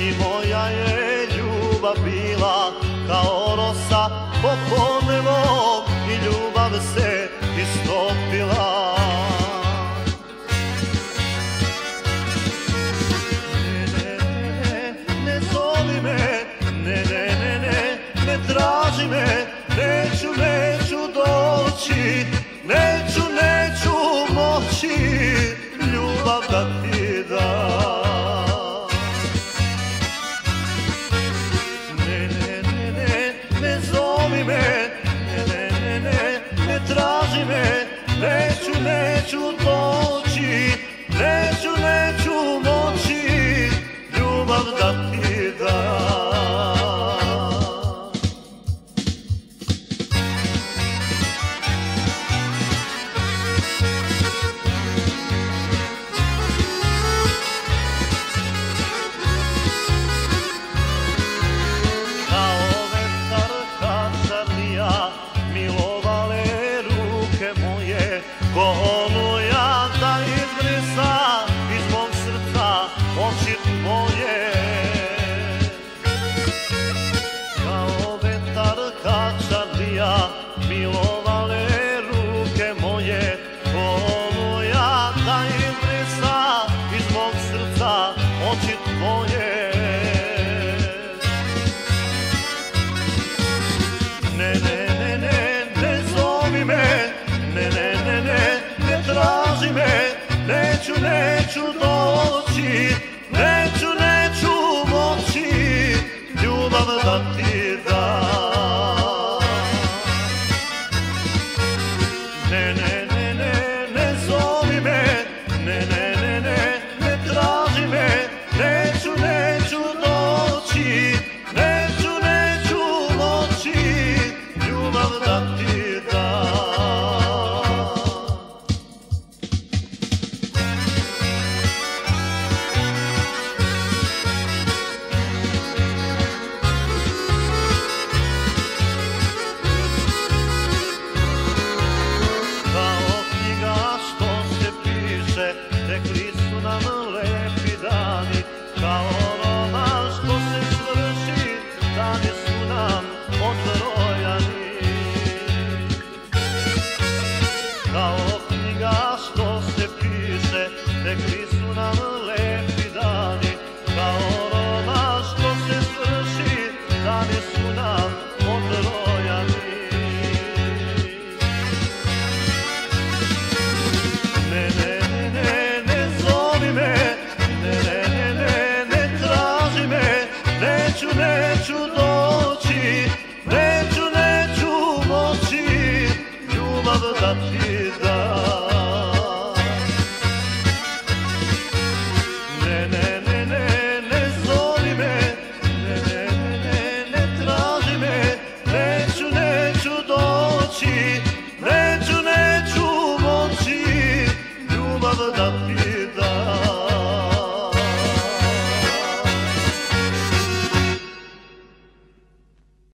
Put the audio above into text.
i moja je ljubav bila kao rosa popodnevom i ljubav se istopila. Ne zoli me, ne traži me, neću doći, neću moći ljubav da ti dam. Ne zoli me, ne traži me, neću doći, neću moći ljubav da ti dam. Milovale ruke moje, ko oluja da izbrisa iz mog srca oči tvoje. Kao vetar kad šarlija, milovale ruke moje, ko oluja da izbrisa iz mog srca oči tvoje. Ne traži me, neću doći,